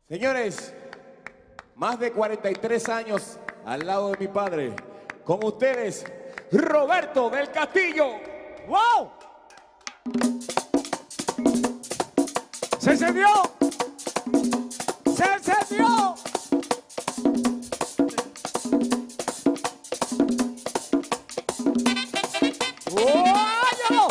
Señores, más de 43 años al lado de mi padre. Con ustedes, Roberto del Castillo. ¡Wow! ¡Se encendió! ¡Se encendió! ¡Óyalo!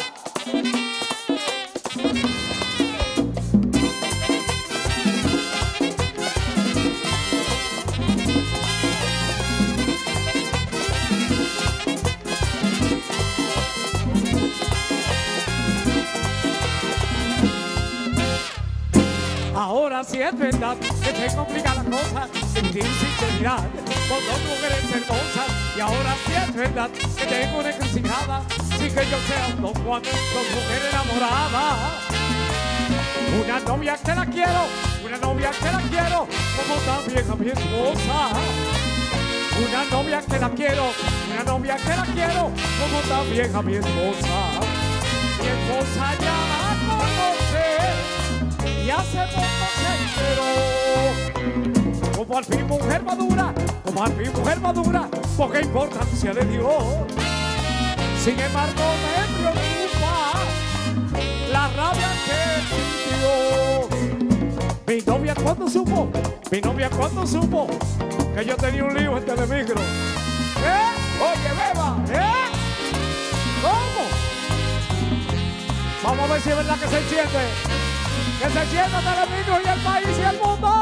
Ahora sí es verdad que se complica la cosa, sentir sinceridad con dos mujeres hermosas. Y ahora sí es verdad que tengo una encrucijada, sin que yo sea un Don Juan, dos mujeres enamoradas. Una novia que la quiero, una novia que la quiero, como también a mi esposa. Una novia que la quiero, una novia que la quiero, como también a mi esposa. Mi esposa ya la conoce y hace poco se enteró. Como al fin mujer madura, como al fin mujer madura, poca importancia le dio. Sin embargo me preocupa la rabia que sintió. Mi novia cuando supo, mi novia cuando supo que yo tenía un lío en Telemicro. Oye, beba. ¿Cómo? Vamos a ver si es verdad que se enciende. Que se encienda Telemicro y el país y el mundo.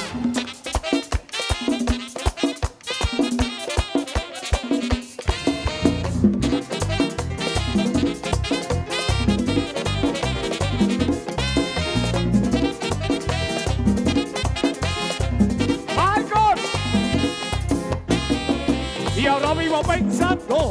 ¡Michael! Y ahora vivo pensando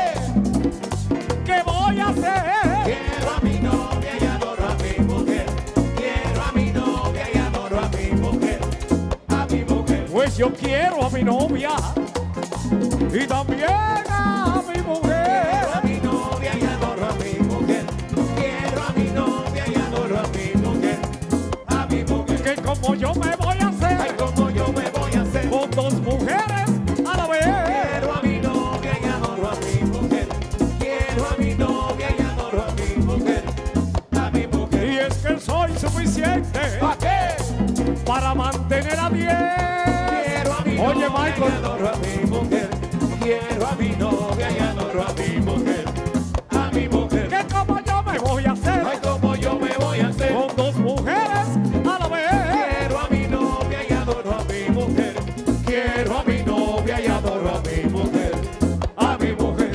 ¿qué voy a hacer? Quiero a mi novia y adoro a mi mujer. Quiero a mi novia y adoro a mi mujer. A mi mujer. Pues yo quiero a mi novia y también a mi mujer. Quiero a mi novia y adoro a mi mujer. Quiero a mi novia y adoro a mi mujer. A mi mujer. Que como yo me voy a hacer, Ay, como yo me voy a hacer. con dos mujeres a la vez. Quiero a mi novia y adoro a mi mujer. Quiero a mi novia y adoro a mi mujer. A mi mujer. Y es que soy suficiente ¿Para qué? para mantener a 10. Quiero a mi Oye, novia Michael. y adoro a mi mujer. Quiero a mi novia y adoro a mi mujer. A mi mujer. Que como yo me voy a hacer, Ay, como yo me voy a hacer. con dos mujeres a la vez. Quiero a mi novia y adoro a mi mujer. Quiero a mi novia y adoro a mi mujer. A mi mujer.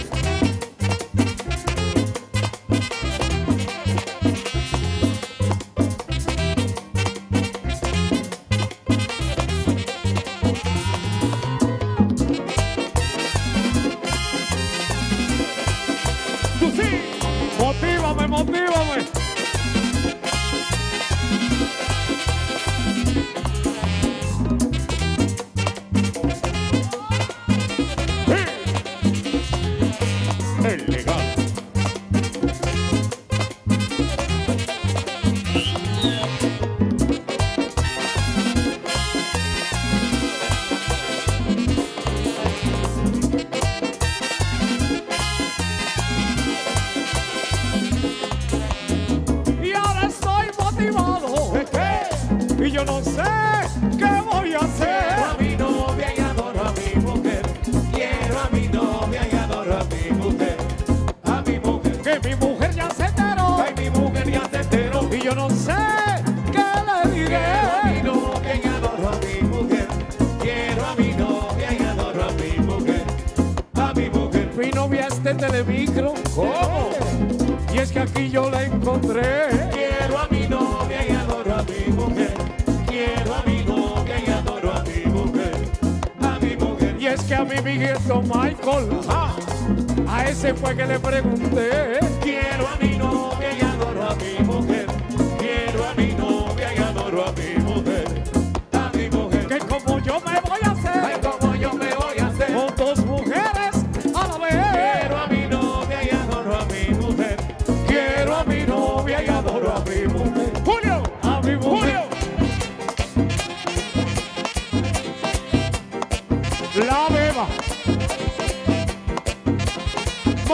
Tú sí, motívame, motívame. El legal. Y ahora estoy motivado. Y yo no sé qué voy a Quiero a hacer. mi novia y adoro a mi mujer. Quiero a mi novia y adoro a mi mujer. A mi mujer. Que mi mujer ya se enteró. Ay, mi mujer ya se enteró. Y yo no sé qué le diré. Quiero a mi novia y adoro a mi mujer. Quiero a mi novia y adoro a mi mujer. A mi mujer. Mi novia está en Telemicro. ¿Cómo? Y es que aquí yo la encontré. Quiero a mi novia y adoro a mi mujer. Quiero a mi novia y adoro a mi mujer. A mi mujer. Y es que a mi amiguito Michael, a ese fue que le pregunté. Quiero a mi novia y adoro a mi mujer. Quiero a mi novia y adoro a mi mujer. A mi mujer. Que como yo me voy a Ay, hacer, como yo me voy a hacer. con dos mujeres a la vez. Quiero a mi novia y adoro a mi mujer. Quiero a mi novia y adoro a mi mujer. Julio, A mi mujer. Julio.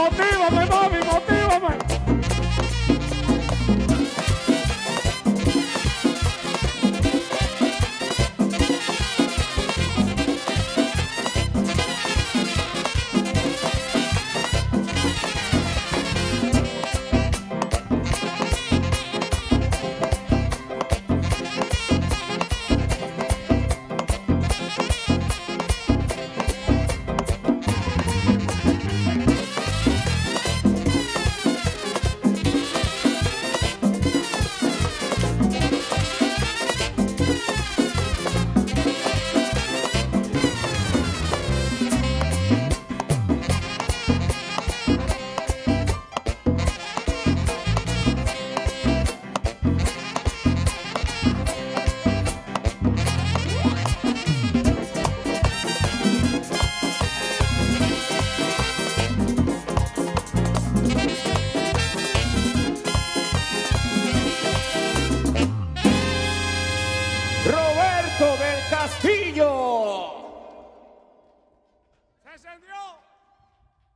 motívame, mami, motívame.